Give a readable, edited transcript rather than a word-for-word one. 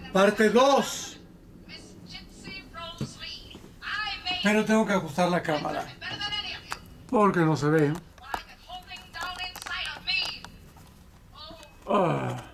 Parte 2. Pero tengo que ajustar la cámara. Porque no se ve. Ah.